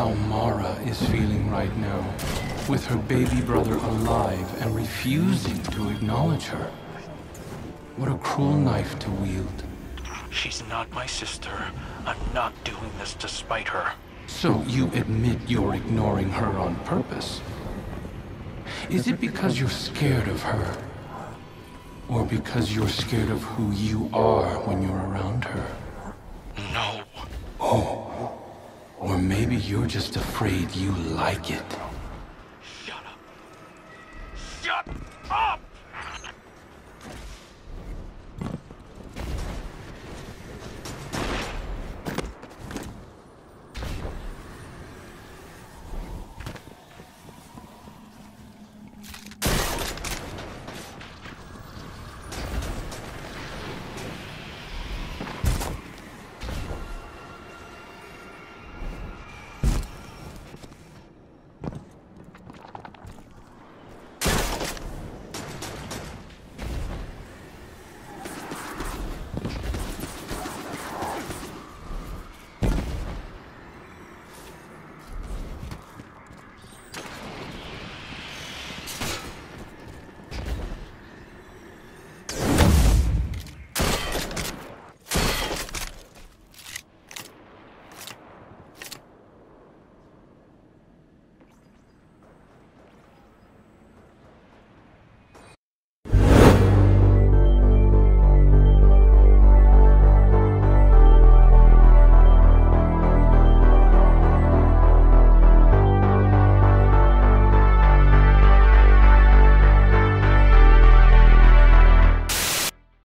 how Mara is feeling right now, with her baby brother alive and refusing to acknowledge her. What a cruel knife to wield. She's not my sister. I'm not doing this to spite her. So you admit you're ignoring her on purpose? Is it because you're scared of her? Or because you're scared of who you are when you're around her? No. Oh. Or maybe you're just afraid you like it.